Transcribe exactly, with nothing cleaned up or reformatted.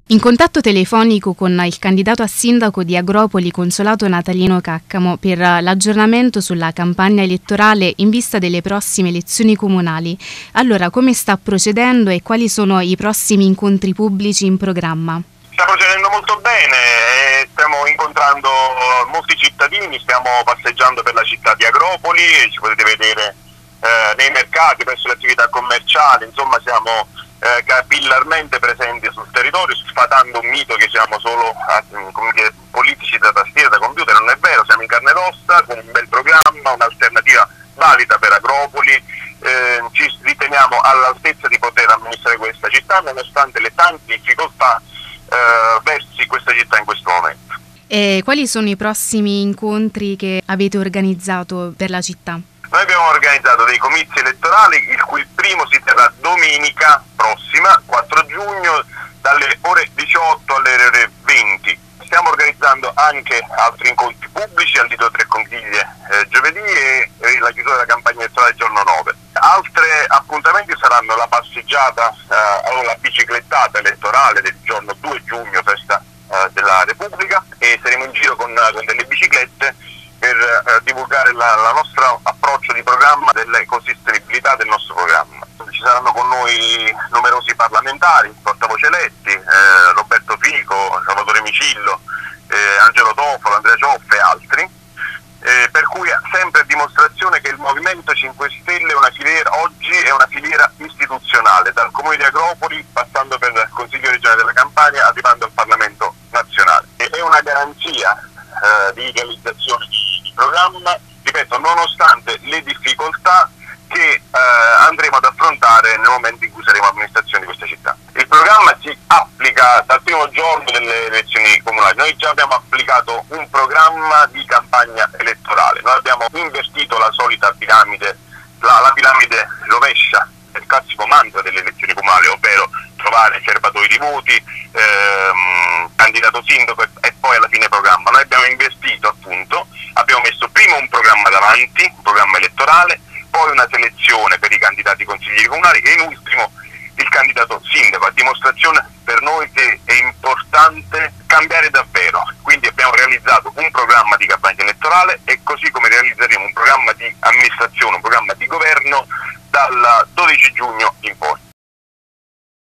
In contatto telefonico con il candidato a sindaco di Agropoli, Consolato Natalino Caccamo, per l'aggiornamento sulla campagna elettorale in vista delle prossime elezioni comunali. Allora, come sta procedendo e quali sono i prossimi incontri pubblici in programma? Sta procedendo molto bene, stiamo incontrando molti cittadini, stiamo passeggiando per la città di Agropoli, ci potete vedere eh, nei mercati, presso le attività commerciali, insomma siamo Eh, capillarmente presenti sul territorio, sfatando un mito che siamo solo eh, come dire, politici da tastiera, da computer. Non è vero, siamo in carne ed ossa, con un bel programma, un'alternativa valida per Agropoli, eh, ci riteniamo all'altezza di poter amministrare questa città nonostante le tante difficoltà eh, versi questa città in questo momento. E quali sono i prossimi incontri che avete organizzato per la città? Noi abbiamo organizzato dei comizi elettorali, il cui primo si terrà domenica prossima, quattro giugno, dalle ore diciotto alle ore venti. Stiamo organizzando anche altri incontri pubblici al Lido Tre Conchiglie eh, giovedì e, e la chiusura della campagna elettorale il giorno nove. Altri appuntamenti saranno la passeggiata eh, o la biciclettata elettorale del giorno due giugno, festa eh, della Repubblica, e saremo in giro con, con delle biciclette per eh, divulgare la, la nostra approccio di programma, dell'ecosostenibilità del nostro programma. Ci saranno con noi numerosi parlamentari, portavoce eletti, eh, Roberto Fico, Salvatore Micillo, eh, Angelo Tofolo, Andrea Cioffe e altri, eh, per cui sempre a dimostrazione che il Movimento cinque Stelle è una filiera, oggi è una filiera istituzionale, dal Comune di Agropoli, passando per il Consiglio regionale della Campania, arrivando al Parlamento nazionale. E è una garanzia eh, di realizzazione di programma, ripeto, nonostante le difficoltà che eh, andremo ad affrontare nel momento in cui saremo amministrazione di questa città. Il programma si applica dal primo giorno delle elezioni comunali. Noi già abbiamo applicato un programma di campagna elettorale, noi abbiamo invertito la solita piramide, la, la piramide rovescia del classico mantra delle elezioni comunali, ovvero trovare serbatoi di voti, ehm, candidato sindaco e, e poi alla fine programma. Noi abbiamo investito appunto, abbiamo messo prima un programma davanti, un programma elettorale, poi una selezione per i candidati consiglieri comunali e in ultimo il candidato sindaco, a dimostrazione per noi che è importante cambiare davvero. Quindi abbiamo realizzato un programma di campagna elettorale e così come realizzeremo un programma di amministrazione, un programma di governo dal dodici giugno in poi.